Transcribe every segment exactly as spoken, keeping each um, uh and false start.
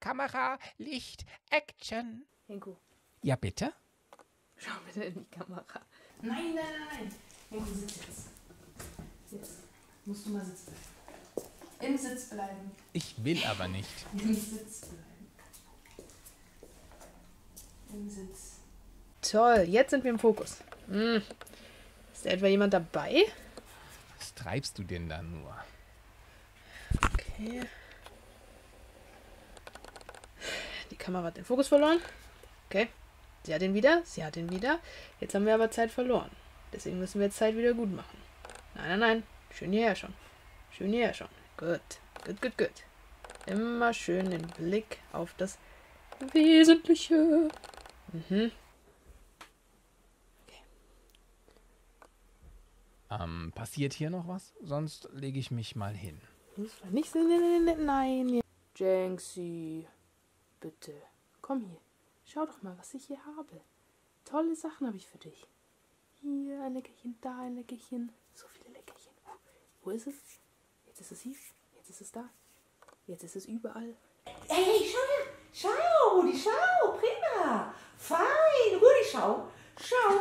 Kamera, Licht, Action. Henko, Ja, bitte? schau bitte in die Kamera. Nein, nein, nein, nein. Henko, sitz jetzt. Sitz. Musst du mal sitzen bleiben. Im Sitz bleiben. Ich will aber nicht. Im Sitz bleiben. Im Sitz. Toll, jetzt sind wir im Fokus. Hm. Ist da etwa jemand dabei? Was treibst du denn da nur? Okay. Die Kamera hat den Fokus verloren. Okay. Sie hat ihn wieder. Sie hat ihn wieder. Jetzt haben wir aber Zeit verloren. Deswegen müssen wir jetzt Zeit wieder gut machen. Nein, nein, nein. Schön hierher schon. Schön hierher schon. Gut. Gut, gut, gut. Immer schön den Blick auf das Wesentliche. Mhm. Ähm, passiert hier noch was? Sonst lege ich mich mal hin. Das war nicht so. Nein. nein. Jenksy. Bitte. Komm hier. Schau doch mal, was ich hier habe. Tolle Sachen habe ich für dich. Hier ein Leckerchen, da ein Leckerchen. So viele Leckerchen. Wo ist es? Jetzt ist es hier. Jetzt ist es da. Jetzt ist es überall. Ey, schau her. Schau, die Schau. Prima. Fein. Rudi, schau. Schau.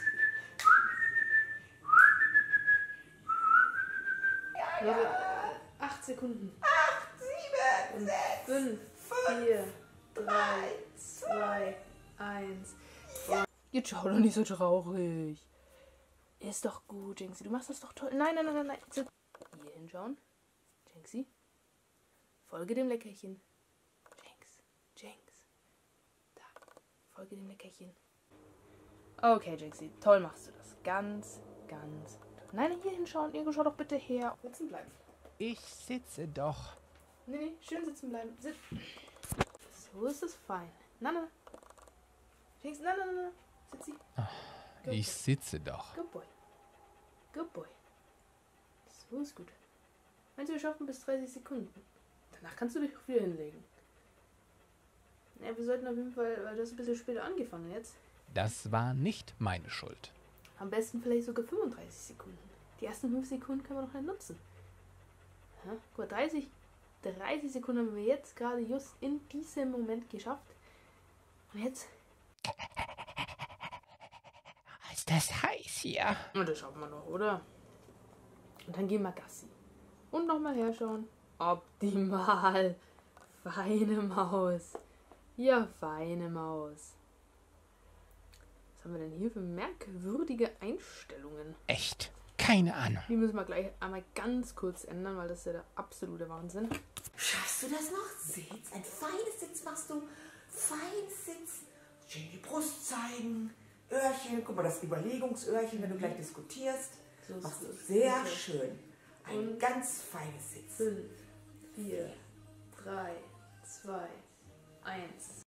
Ja, ja. Acht Sekunden. Acht, sieben, sechs, Fünf, vier, drei, zwei, eins. Jetzt schau doch nicht so traurig. Ist doch gut, Jenksy. Du machst das doch toll. Nein, nein, nein, nein, nein. So. Hier hinschauen. Jenksy. Folge dem Leckerchen. Jenks. Jenks. Da. Folge dem Leckerchen. Okay, Jenksy. Toll machst du das. Ganz, ganz toll. Nein, hier hinschauen. Irgendwo schau doch bitte her. Sitzen bleiben. Ich sitze doch. Nee, nee. Schön sitzen bleiben. Sit. So ist es fein. Nein, nein. Jenks, nein, nein, nein. Sitz sie. Good Ich boy. sitze doch. Good boy. Good boy. So ist gut. Meinst du, wir schaffen bis dreißig Sekunden? Danach kannst du dich auch wieder hinlegen. Ja, wir sollten auf jeden Fall, weil du hast ein bisschen später angefangen jetzt. Das war nicht meine Schuld. Am besten vielleicht sogar fünfunddreißig Sekunden. Die ersten fünf Sekunden können wir noch nicht nutzen. Ja, guck mal, dreißig, dreißig Sekunden haben wir jetzt gerade just in diesem Moment geschafft. Und jetzt... Ist das heiß hier? Und das schaffen wir noch, oder? Und dann gehen wir Gassi. Und nochmal herschauen. Optimal. Feine Maus. Ja, feine Maus. Was haben wir denn hier für merkwürdige Einstellungen? Echt? Keine Ahnung. Die müssen wir gleich einmal ganz kurz ändern, weil das ist ja der absolute Wahnsinn. Schaffst du das noch? Sitz. Ein feines Sitz machst du. Feines Sitz. Schön die Brust zeigen. Öhrchen. Guck mal, das Überlegungsöhrchen, wenn du gleich diskutierst. So ist Machst du es. sehr Okay. schön. Ein Und ganz feines Sitz. fünf, vier, drei, zwei, eins.